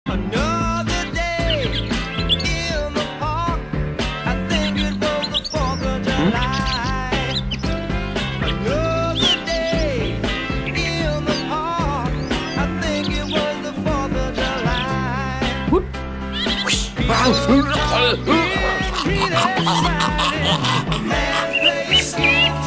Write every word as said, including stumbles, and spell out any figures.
Another day in the park. I think it was the fourth of July. Another day in the park. I think it was the fourth of July. People getting treated excited. A man plays